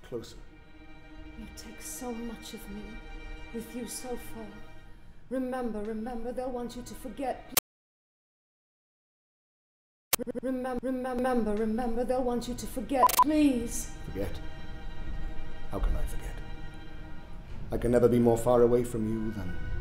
closer. You take so much of me, with you so far. Remember, they'll want you to forget. Remember, they'll want you to forget, please. Forget? How can I forget? I can never be more far away from you than